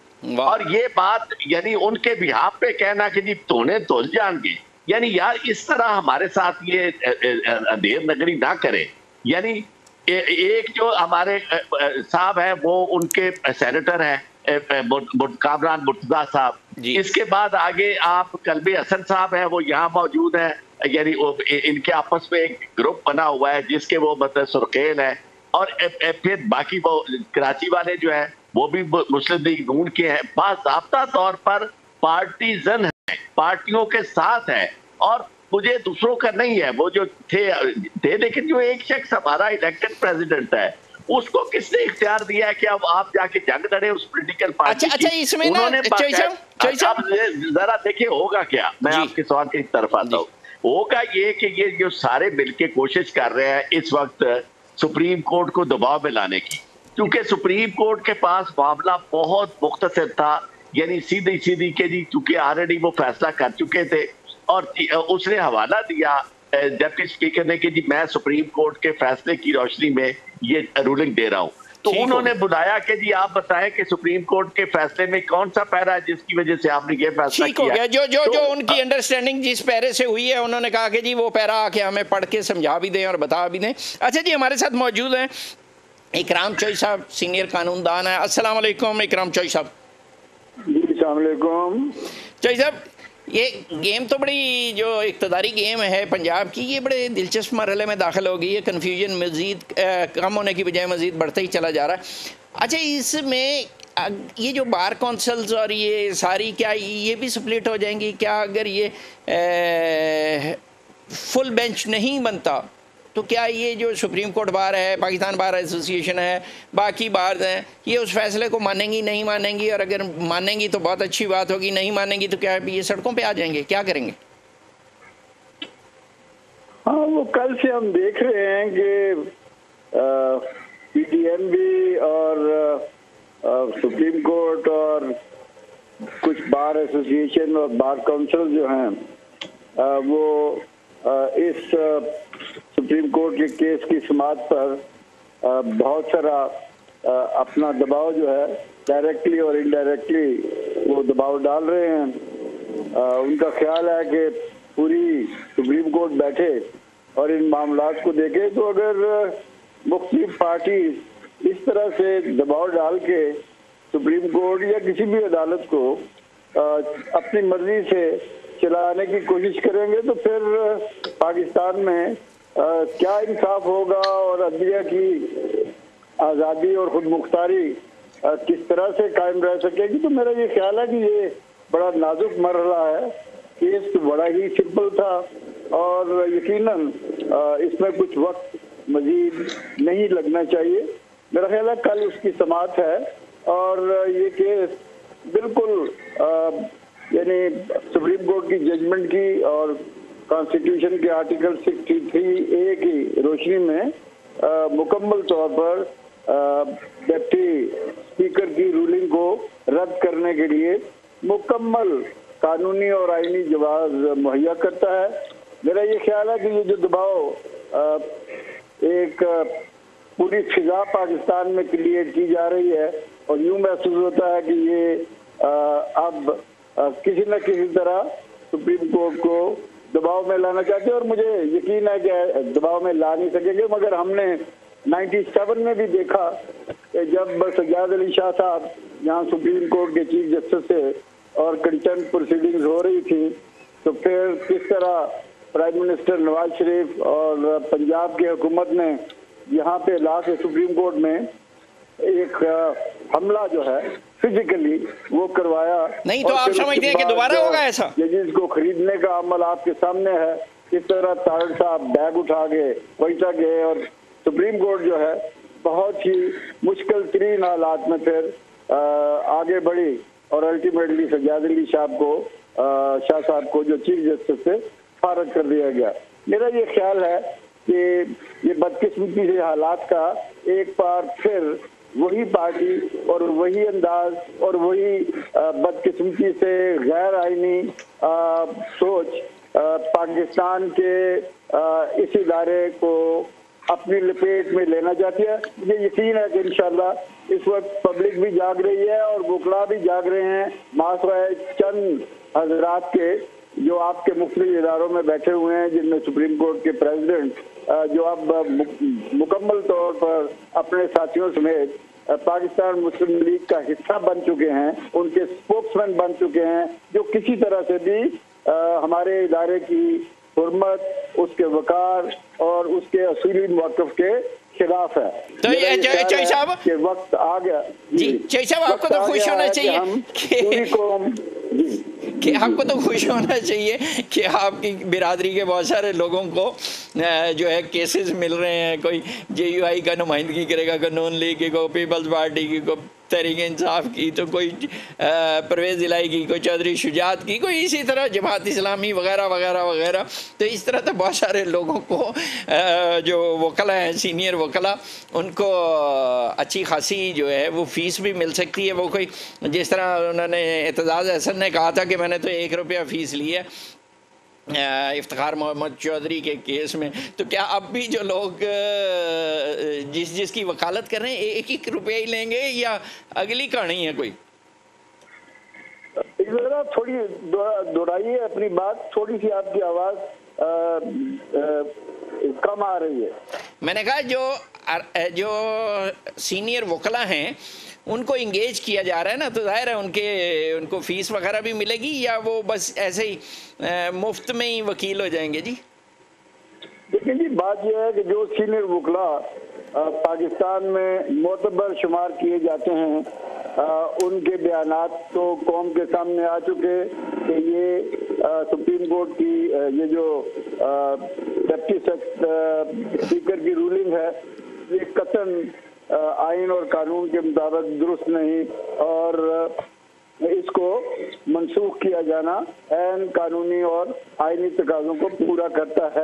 B: और ये बात यानी उनके बिहाफ पे कहना कि जी तोने तुल जाएंगे, यानी यार इस तरह हमारे साथ ये अंधेर नगरी ना करें। यानी एक जो हमारे साहब है वो उनके सेनेटर है कामरान मुर्तजा साहब, इसके बाद आगे आप कल्बे हसन साहब है, वो यहाँ मौजूद है, यानी इनके आपस में एक ग्रुप बना हुआ है जिसके वो मतलब सुरखेल है, और फिर बाकी वो कराची वाले जो है वो भी मुस्लिम लीग नून के हैं। बाज़ाब्ता तौर पर पार्टीजन है, पार्टियों के साथ है, और मुझे दूसरों का नहीं है। वो जो थे थे लेकिन जो एक शख्स हमारा इलेक्टेड प्रेसिडेंट है उसको किसने इख्तियार दिया है कि अब आप जाके जंग लड़े उस पॉलिटिकल पार्टी
A: अच्छा, अच्छा, इसमें उन्होंने
B: जरा देखिए होगा क्या। मैं आपके सवाल की तरफ आता हूँ। होगा ये कि ये जो सारे मिलके कोशिश कर रहे हैं इस वक्त सुप्रीम कोर्ट को दबाव में लाने की, क्योंकि सुप्रीम कोर्ट के पास मामला बहुत मुख्तसर था, यानी सीधी सीधी के जी चूंकि ऑलरेडी वो फैसला कर चुके थे, और उसने हवाला दिया डिप्टी स्पीकर ने कि जी मैं सुप्रीम कोर्ट के फैसले की रोशनी में ये रूलिंग दे रहा हूँ। तो उन्होंने बुलाया कि जी आप बताएं कि सुप्रीम कोर्ट के फैसले में कौन सा पैरा है जिसकी वजह से आपने ये फैसला
A: ठीक हो गया। जो जो तो, जो उनकी अंडरस्टैंडिंग जिस पैरे से हुई है, उन्होंने कहा कि जी वो पैरा आके हमें पढ़ के समझा भी दें और बता भी दें। अच्छा जी, हमारे साथ मौजूद हैं इकराम चोई साहब, सीनियर कानूनदान है। अस्सलाम वालेकुम इकराम चोई साहब।
C: जी अस्सलाम वालेकुम।
A: चोई साहब, ये गेम तो बड़ी जो इक़्तिदारी गेम है पंजाब की, ये बड़े दिलचस्प मरहले में दाखिल हो गई है। कन्फ्यूजन मज़ीद कम होने की बजाय मज़ीद बढ़ता ही चला जा रहा है। अच्छा, इसमें ये जो बार काउंसिल्स और ये सारी क्या ये भी स्प्लिट हो जाएंगी क्या? अगर ये ए, फुल बेंच नहीं बनता तो क्या ये जो सुप्रीम कोर्ट बार है, पाकिस्तान बार एसोसिएशन है, बाकी बार हैं, ये उस फैसले को मानेंगी नहीं मानेंगी? और अगर मानेंगी तो बहुत अच्छी बात होगी, नहीं मानेंगी तो क्या ये सड़कों पे आ जाएंगे? क्या करेंगे?
C: हाँ, वो कल से हम देख रहे हैं कि
D: पीटीएम भी और सुप्रीम कोर्ट और कुछ बार एसोसिएशन और बार काउंसिल जो हैं वो इस सुप्रीम कोर्ट के केस की समाअत पर बहुत सारा अपना दबाव जो है डायरेक्टली और इनडायरेक्टली वो दबाव डाल रहे हैं। उनका ख्याल है कि पूरी सुप्रीम कोर्ट बैठे और इन मामलात को देखे तो अगर मुख्तलिफ पार्टी इस तरह से दबाव डाल के सुप्रीम कोर्ट या किसी भी अदालत को अपनी मर्जी से चलाने की कोशिश करेंगे तो फिर पाकिस्तान में क्या इंसाफ होगा और अदलिया की आज़ादी और खुद मुख्तारी किस तरह से कायम रह सकेगी। तो मेरा ये ख्याल है कि ये बड़ा नाजुक मरहला है। केस तो बड़ा ही सिंपल था और यकीनन इसमें कुछ वक्त मजीद नहीं लगना चाहिए। मेरा ख्याल है कल उसकी समाअत है और ये केस बिल्कुल यानी सुप्रीम कोर्ट की जजमेंट की और कॉन्स्टिट्यूशन के आर्टिकल तिरसठ ए की रोशनी में मुकम्मल तौर पर डिप्टी स्पीकर की रूलिंग को रद्द करने के लिए मुकम्मल कानूनी और आईनी जवाब मुहैया करता है। मेरा ये ख्याल है कि ये जो दबाव एक पूरी फिजा पाकिस्तान में क्रिएट की जा रही है और यूं महसूस होता है कि ये अब किसी न किसी तरह सुप्रीम कोर्ट को दबाव में लाना चाहते हैं और मुझे यकीन है कि दबाव में ला नहीं सकेंगे। मगर हमने सत्तानवे में भी देखा कि जब सज्जाद अली शाह साहब यहाँ सुप्रीम कोर्ट के चीफ जस्टिस थे और कंटेम्प्ट प्रोसीडिंग्स हो रही थी तो फिर किस तरह प्राइम मिनिस्टर नवाज शरीफ और पंजाब की हुकूमत ने यहाँ पे ला के सुप्रीम कोर्ट में एक हमला जो है फिजिकली वो करवाया।
A: नहीं तो आप समझते हैं कि दोबारा होगा ऐसा?
D: जजेस को खरीदने का अमल आपके सामने है। इस तरह तारड़ साहब बैग उठा के क्वेटा गए और सुप्रीम कोर्ट जो है बहुत ही मुश्किल तरीन हालात में फिर आ, आगे बढ़ी और अल्टीमेटली सज्जाद अली शाह को शाह साहब को जो चीफ जस्टिस से फारग कर दिया गया। मेरा ये ख्याल है कि ये बदकिस्मती से हालात का एक बार फिर वही पार्टी और वही अंदाज और वही बदकिस्मती से गैर आईनी सोच आ, पाकिस्तान के आ, इस इदारे को अपनी लपेट में लेना चाहती है। मुझे यकीन है कि इंशाल्लाह इस वक्त पब्लिक भी जाग रही है और वकला भी जाग रहे हैं। मासरा चंद हजरात के जो आपके मुख्तलिफ इदारों में बैठे हुए हैं जिनमें सुप्रीम कोर्ट के प्रेसिडेंट जो अब मुकम्मल तौर पर अपने साथियों समेत पाकिस्तान मुस्लिम लीग का हिस्सा बन चुके हैं, उनके स्पोक्समैन बन चुके हैं जो किसी तरह से भी आ, हमारे इदारे की हुर्मत, उसके वकार और उसके असूली मौक़िफ़ के खिलाफ है।
A: तो ये चौधरी साहब
D: के वक्त आ गया
A: जी, चौधरी साहब आपको तो खुश होना चाहिए कि पूरी कौम कि आपको तो खुश होना चाहिए कि आपकी बिरादरी के बहुत सारे लोगों को जो है केसेस मिल रहे हैं। कोई जेयूआई का नुमाइंदगी करेगा, कोई नून लीग की, कोई पीपल्स पार्टी की, कोई तहरीक इंसाफ की, तो कोई परवेज़ इलाही की, कोई चौधरी शुजात की, कोई इसी तरह जमात इस्लामी वगैरह वगैरह वगैरह। तो इस तरह तो बहुत सारे लोगों को जो वकला हैं, सीनियर वकला, उनको अच्छी खासी जो है वो फ़ीस भी मिल सकती है। वो कोई जिस तरह उन्होंने एतजाज़ हसन ने कहा था कि मैंने तो एक रुपया फ़ीस ली है इफ्तिखार मोहम्मद चौधरी के केस में, तो क्या अब भी जो लोग जिस जिसकी वकालत कर रहे हैं एक एक रुपया ही लेंगे या अगली कहानी है कोई?
D: जरा थोड़ी दोहराइए अपनी बात, थोड़ी सी आपकी आवाज़ कम आ रही है।
A: मैंने कहा जो जो सीनियर वकला हैं उनको इंगेज किया जा रहा है ना, तो जाहिर है उनके उनको फीस वगैरह भी मिलेगी या वो बस ऐसे ही मुफ्त में ही वकील हो जाएंगे? जी
D: देखिए जी, बात यह है कि जो सीनियर वकला पाकिस्तान में मोतबर शुमार किए जाते हैं आ, उनके बयानात तो कौम के सामने आ चुके कि ये आ, सुप्रीम कोर्ट की आ, ये जो डिप्टी स्पीकर की रूलिंग है ये कतन आइन और कानून के मुताबिक दुरुस्त नहीं और इसको मनसूख किया जाना ऐन कानूनी और आइनी तकाज़ों को पूरा करता है।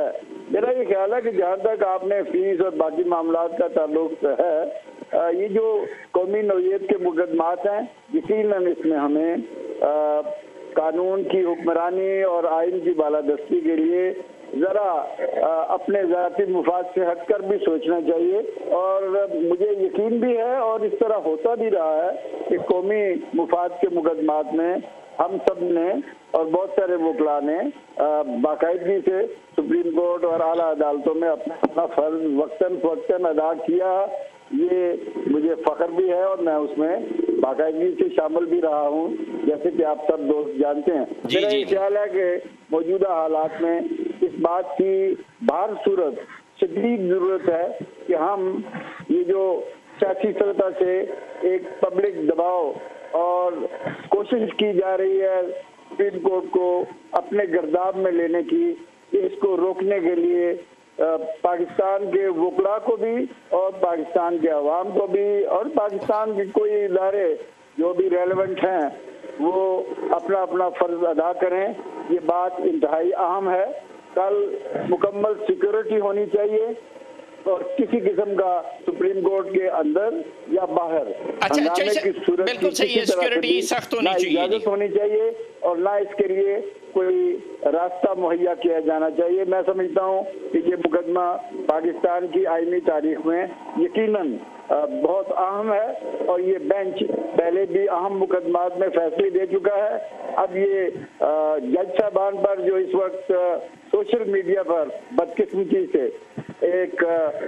D: मेरा ये ख्याल है कि जहाँ तक आपने फीस और बाकी मामला का ताल्लुक है, ये जो कौमी नौयत के मुकदमात हैं, यकीनन इसमें हमें आ, कानून की हुक्मरानी और आइन की बालादस्ती के लिए ज़रा अपने ज़ाती मुफाद से हटकर भी सोचना चाहिए। और मुझे यकीन भी है और इस तरह होता भी रहा है कि कौमी मुफाद के मुकदमात में हम सब ने और बहुत सारे वकला ने बाकायदगी से सुप्रीम कोर्ट और आला अदालतों में अपना अपना फर्ज वक्तन फवक्तन अदा किया। ये मुझे फ़ख्र भी है और मैं उसमें बाकायदगी से शामिल भी रहा हूँ, जैसे कि आप सब दोस्त जानते हैं। मेरा ये ख्याल है कि मौजूदा हालात में इस बात की बाहर सूरत शदीद ज़रूरत है कि हम ये जो सियासी सतह से एक पब्लिक दबाव और कोशिश की जा रही है सुप्रीम कोर्ट को अपने गर्दाब में लेने की, इसको रोकने के लिए पाकिस्तान के वकला को भी और पाकिस्तान के अवाम को भी और पाकिस्तान के कोई इदारे जो भी रेलेवेंट हैं वो अपना अपना फर्ज अदा करें। ये बात इंतहाई अहम है। कल मुकम्मल सिक्योरिटी होनी चाहिए और किसी किस्म का सुप्रीम कोर्ट के अंदर या बाहर
A: अच्छा, अच्छा, की सूरत बिल्कुल सही है, सिक्योरिटी सख्त होनी चाहिए,
D: इजाजत होनी चाहिए और ना इसके लिए कोई रास्ता मुहैया किया जाना चाहिए। मैं समझता हूँ कि ये मुकदमा पाकिस्तान की आईनी तारीख में यकीनन बहुत अहम है और ये बेंच पहले भी अहम मुकदमात में फैसले दे चुका है। अब ये जज साहबान पर जो इस वक्त सोशल मीडिया पर बदकिस्मती से एक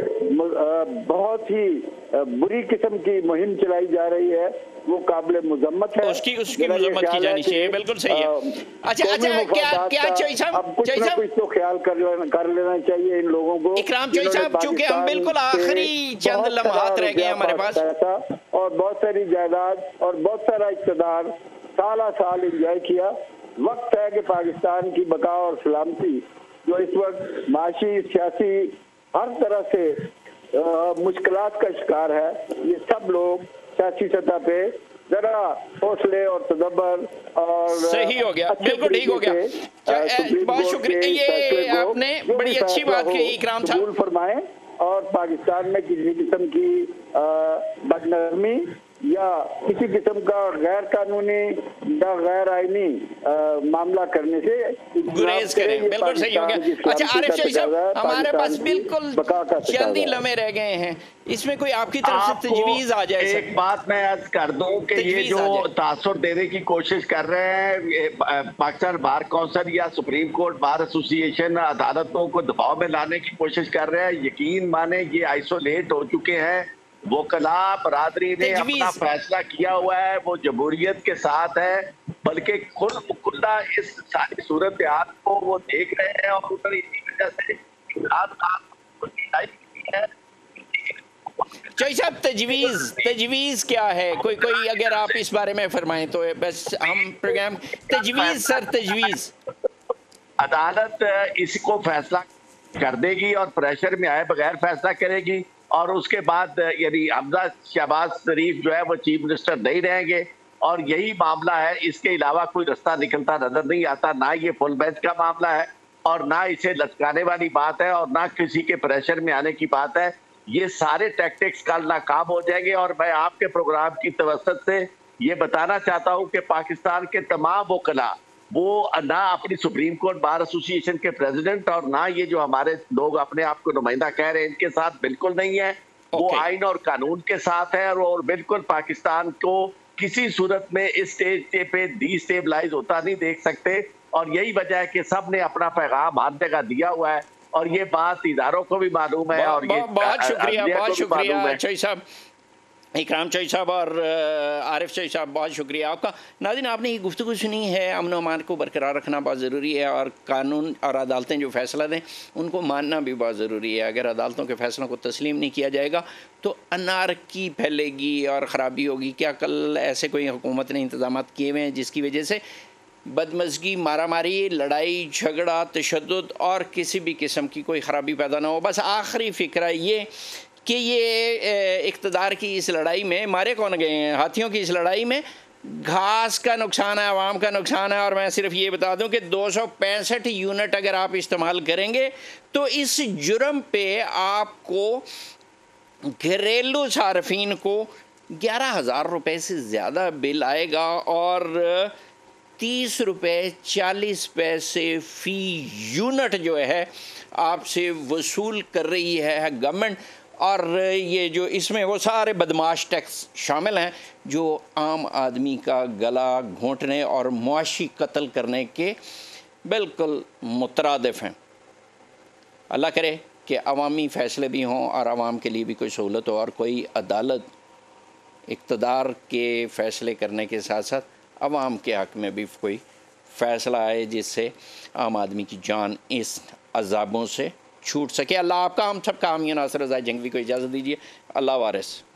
D: बहुत ही बुरी किस्म की मुहिम चलाई जा रही है, वो काबिल मुजम्मत है।
A: उसकी उसकी मुजम्मत की जानी चाहिए, बिल्कुल सही है। अच्छा अच्छा क्या क्या चौधरी साहब,
D: अब कुछ ना कुछ तो ख्याल कर लेना कर लेना चाहिए इन लोगों को।
A: इकराम चौधरी साहब, चूंकि हम बिल्कुल आखिरी चंद लम्हात रह गए हमारे पास,
D: और बहुत सारी जायदाद और बहुत सारा इक़्तिदार साल साल इंजॉय किया। वक्त है कि पाकिस्तान की बका और सलामती जो इस वक्त माशी सियासी हर तरह से मुश्किलात का शिकार है, ये सब लोग सियासी सतह पे जरा हौसले और तदब्बर और
A: सही हो गया, बिल्कुल ठीक हो गया। बहुत शुक्रिया, ये आपने बड़ी अच्छी बात कही इकराम साहब।
D: फरमाएं और पाकिस्तान में किसी किस्म की बदनज़मी या किसी किस्म का गैर कानूनी या गैर आईनी मामला करने से
A: गुरेज करें, बिल्कुल सही हो गया। अच्छा आरिफ शाही साहब, हमारे पास बिल्कुल चंद ही लम्हे रह गए हैं, इसमें कोई आपकी तरफ से तजवीज़ आ जाए?
B: एक बात मैं अर्ज कर दूं कि ये जो तासुर देने की कोशिश कर रहे हैं पाकिस्तान बार काउंसिल या सुप्रीम कोर्ट बार एसोसिएशन अदालतों को दबाव में लाने की कोशिश कर रहे हैं, यकीन माने ये आइसोलेट हो चुके हैं। वकला बरादरी ने अपना फैसला किया हुआ है, वो जमहूरियत के साथ है, बल्कि खुद खुदा इस सारी सूरत हाल को वो देख रहे हैं और उधर इसी वजह से
A: चौधरी साहब तजवीज़ तजवीज़ क्या है? कोई कोई अगर आप इस बारे में फरमाएं तो बस हम प्रोग्राम तजवीज़ सर तजवीज़
B: अदालत इसको फैसला कर देगी और प्रेशर में आए बगैर फैसला करेगी और उसके बाद यानी हमजा शहबाज शरीफ जो है वो चीफ मिनिस्टर नहीं रहेंगे और यही मामला है। इसके अलावा कोई रास्ता निकलता नजर नहीं आता। ना ये फुल बेंच का मामला है और ना इसे लटकाने वाली बात है और ना किसी के प्रेशर में आने की बात है। ये सारे टैक्टिक्स कल नाकाम हो जाएंगे और मैं आपके प्रोग्राम की तवसत से ये बताना चाहता हूँ कि पाकिस्तान के तमाम वकला वो ना अपनी सुप्रीम कोर्ट बार एसोसिएशन के प्रेसिडेंट और ना ये जो हमारे लोग अपने आप को नुमाइंदा कह रहे हैं इनके साथ बिल्कुल नहीं है। वो आइन और कानून के साथ है और बिल्कुल पाकिस्तान को किसी सूरत में इस स्टेज पे डिस्टेबलाइज होता नहीं देख सकते और यही वजह है कि सब ने अपना पैगाम हर जगह दिया हुआ है और ये बात इदारों को भी मालूम है। और ये
A: बहुत शुक्रिया, बहुत शुक्रिया चौधरी साहब, इकराम चौधरी साहब और आरिफ चौधरी साहब, बहुत शुक्रिया आपका। नाज़रीन, आपने ये गुफ्तगू सुनी है, अमन अमान को बरकरार रखना बहुत ज़रूरी है और कानून और अदालतें जो फैसला दें उनको मानना भी बहुत ज़रूरी है। अगर अदालतों के फैसलों को तस्लीम नहीं किया जाएगा तो अनारकी फैलेगी और ख़राबी होगी। क्या कल ऐसे कोई हुकूमत ने इंतज़ाम किए हुए हैं जिसकी वजह से बदमज़गी, मारा मारी, लड़ाई झगड़ा, तशद्दुद और किसी भी किस्म की कोई ख़राबी पैदा ना हो? बस आखिरी फ़िक्र ये कि ये इक़्तिदार की इस लड़ाई में मारे कौन गए हैं? हाथियों की इस लड़ाई में घास का नुकसान है, आवाम का नुकसान है। और मैं सिर्फ ये बता दूं कि दो सौ पैंसठ यूनिट अगर आप इस्तेमाल करेंगे तो इस जुर्म पे आपको घरेलू सार्फिन को ग्यारह हज़ार रुपये से ज़्यादा बिल आएगा और तीस रुपये चालीस पैसे फ़ी यूनिट जो है आपसे वसूल कर रही है गवर्नमेंट। और ये जो इसमें वो सारे बदमाश टैक्स शामिल हैं जो आम आदमी का गला घोंटने और मुआशी कत्ल करने के बिल्कुल मुतरादिफ हैं। अल्लाह करे कि अवामी फ़ैसले भी हों और आवाम के लिए भी कोई सहूलत हो और कोई अदालत इक़्तिदार के फ़ैसले करने के साथ साथ आवाम के हक़ में भी कोई फ़ैसला आए जिससे आम आदमी की जान इस अज़ाबों से छूट सके। अल्लाह आपका हम सब का आमीन। नासिर रज़ा जंगवी को इजाज़त दीजिए। अल्लाह वारिस।